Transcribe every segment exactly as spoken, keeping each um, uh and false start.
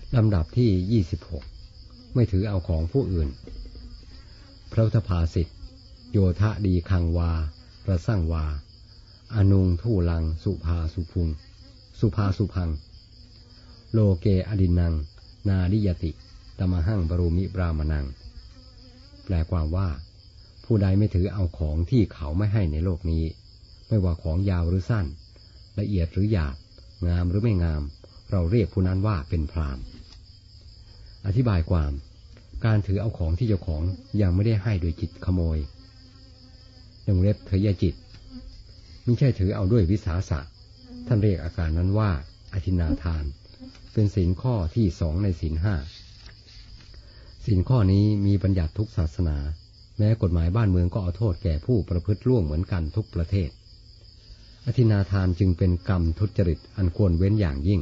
ลำดับที่ยี่สิบหกไม่ถือเอาของผู้อื่นพระพุทธภาษิตโยทะดีคังวาระสั่งวาอนุงทูลังสุภาสุพุงสุภาสุพังโลเกอดินังนาดิยติตมหังบรูมิบรามนังแปลความว่าผู้ใดไม่ถือเอาของที่เขาไม่ให้ในโลกนี้ไม่ว่าของยาวหรือสั้นละเอียดหรือหยาบงามหรือไม่งามเราเรียกผู้นั้นว่าเป็นพราหมณ์อธิบายความการถือเอาของที่เจ้าของยังไม่ได้ให้โดยจิตขโมยวงเล็บเถยจิตมิใช่ถือเอาด้วยวิสาสะท่านเรียกอาการนั้นว่าอทินนาทานเป็นศีลข้อที่สองในศีลห้าศีลข้อนี้มีบัญญัติทุกศาสนาแม้กฎหมายบ้านเมืองก็เอาโทษแก่ผู้ประพฤติล่วงเหมือนกันทุกประเทศอทินนาทานจึงเป็นกรรมทุจริตอันควรเว้นอย่างยิ่ง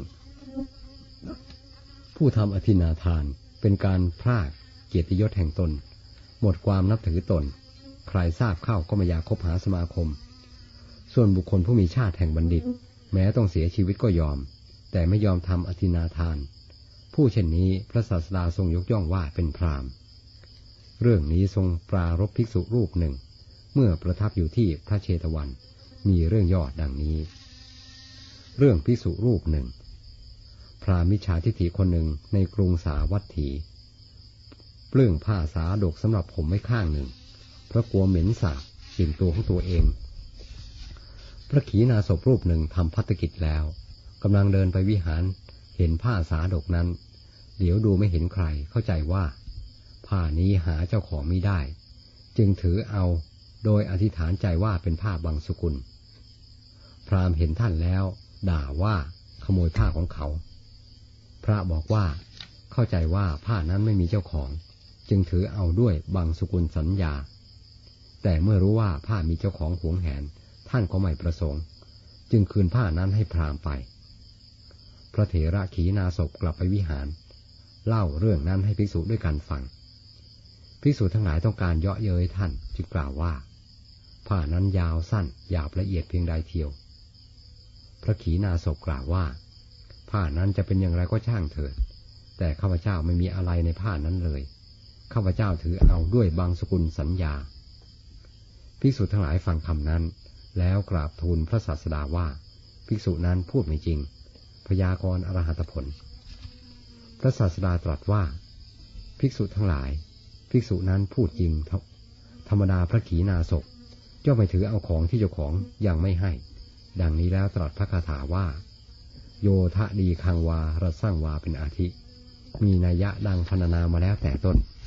ผู้ทำอทินนาทานเป็นการพรากเกียรติยศแห่งตนหมดความนับถือตนใครทราบเข้าก็ไม่อยากคบหาสมาคมส่วนบุคคลผู้มีชาติแห่งบัณฑิตแม้ต้องเสียชีวิตก็ยอมแต่ไม่ยอมทำอทินนาทานผู้เช่นนี้พระศาสดาทรงยกย่องว่าเป็นพราหมณ์เรื่องนี้ทรงปรารภภิกษุรูปหนึ่งเมื่อประทับอยู่ที่พระเชตวันมีเรื่องย่อดังนี้เรื่องภิกษุรูปหนึ่งพราหมณ์มิจฉาทิฏฐิคนหนึ่งในกรุงสาวัตถีเปลื้องผ้าสาดกสำหรับผมไว้ข้างหนึ่งเพราะกลัวเหม็นสาบกลิ่นตัวของตัวเองพระขีณาสพรูปหนึ่งทำภัตกิจแล้วกำลังเดินไปวิหารเห็นผ้าสาดกนั้นเดี๋ยวดูไม่เห็นใครเข้าใจว่าผ้านี้หาเจ้าของไม่ได้จึงถือเอาโดยอธิษฐานใจว่าเป็นผ้าบางสกุลพราหมณ์เห็นท่านแล้วด่าว่าขโมยผ้าของเขาพระบอกว่าเข้าใจว่าผ้านั้นไม่มีเจ้าของจึงถือเอาด้วยบางสกุลสัญญาแต่เมื่อรู้ว่าผ้ามีเจ้าของหวงแหนท่านก็ไม่ประสงค์จึงคืนผ้านั้นให้พราหมณ์ไปพระเถระขีณาสพกลับไปวิหารเล่าเรื่องนั้นให้ภิกษุด้วยกันฟังภิกษุทั้งหลายต้องการเยาะเย้ยท่านจึงกล่าวว่าผ้านั้นยาวสั้นหยาบละเอียดเพียงใดเทียวพระขีณาสพกล่าวว่าผ้านั้นจะเป็นอย่างไรก็ช่างเถิดแต่ข้าพเจ้าไม่มีอะไรในผ้านั้นเลยข้าพเจ้าถือเอาด้วยบางสกุลสัญญาภิกษุทั้งหลายฟังคำนั้นแล้วกราบทูลพระศาสดาว่าภิกษุนั้นพูดไม่จริงพยากรณ์อรหัตผลพระศาสดาตรัสว่าภิกษุทั้งหลายภิกษุนั้นพูดจริงธรรมดาพระขีณาสพย่อมไม่ถือเอาของที่เจ้าของยังไม่ให้ดังนี้แล้วตรัสพระคาถาว่าโยทะดีคังวาระสั่งวาเป็นอาทิมีนัยยะดังพรรณนามาแล้วแต่ต้น